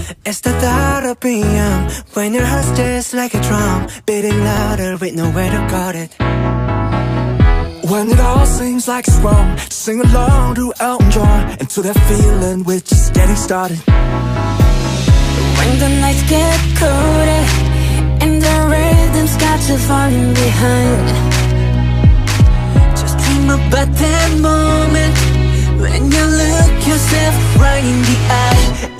It's the thought of PM when your heart's just like a drum, beating louder with nowhere to guard it. When it all seems like it's wrong, sing along to Elton John, and to that feeling we're just getting started. When the nights get colder and the rhythm's got you falling behind, just dream about that moment when you look yourself right in the eye